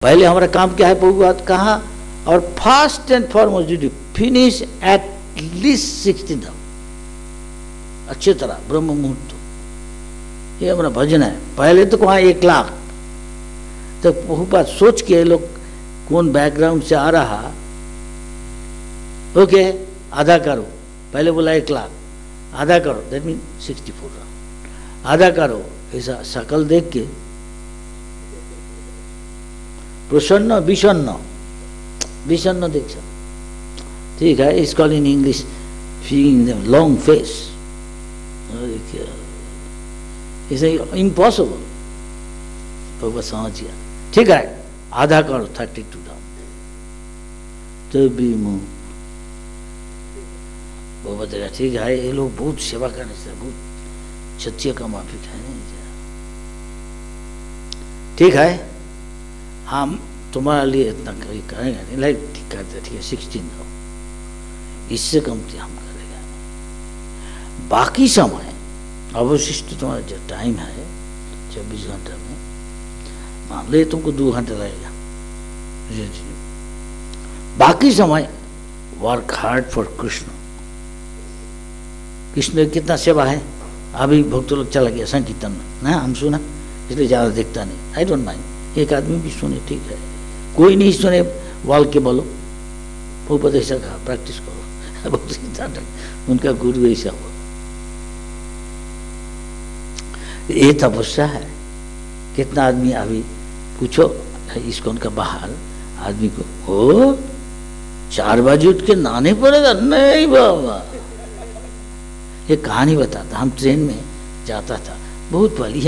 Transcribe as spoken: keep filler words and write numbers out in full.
पहले हमारा काम क्या है प्रभुपाद कहा, और first and foremost duty finish at least sixteen hour, अच्छी तरह ब्रह्म मुहूर्त, ये हमारा भजन है। पहले तो वहाँ एक लाख, तो प्रभुपाद सोच के लोग कौन बैकग्राउंड से आ रहा, ओके आधा करो, पहले बोला एक लाख, आधा करो that mean sixty four round, आधा करो, ऐसा शकल देख के प्रसन्न विषन्न, विषन्न देख सकते, ठीक है, इस call in English feeling them long face, इसे इम्पॉसिबल, भगवत समझ गया, ठीक है, आधा करो थर्टी टू डाउन, तो भी मुंह वो बताएगा, ठीक है, ये लोग बहुत सेवा करने से बहुत सच्चे का माफी खाने, ठीक है, हम तुम्हारे लिए इतना कभी करेंगे नहीं, लाइक ठीक करते, ठीक है, सिक्सटीन दो, इससे कम हम करेंगे, बाकी समय अवशिष्ट तुम्हारा जो टाइम है चौबीस घंटे में, मान ले तुमको दो घंटे लगेगा, बाकी समय work hard for Krishna. Krishna कितना सेवा है, अभी भक्त लोग चला गया संकीर्तन में ना, हम सुना इसलिए ज़्यादा देखता नहीं, आई डोंट माइंड, एक आदमी भी सुने ठीक है, कोई नहीं सुने वाल के बोलो, वो पता ऐसा कहा प्रैक्टिस करो, उनका गुरु ऐसा हो, ये तपस्या है। कितना आदमी अभी पूछो इसको उनका बाहर आदमी को, हो चार बजे उठ के नहाने पड़ेगा, नहीं बाबा, ये कहानी बताता, हम ट्रेन में जाता था बहुत वाली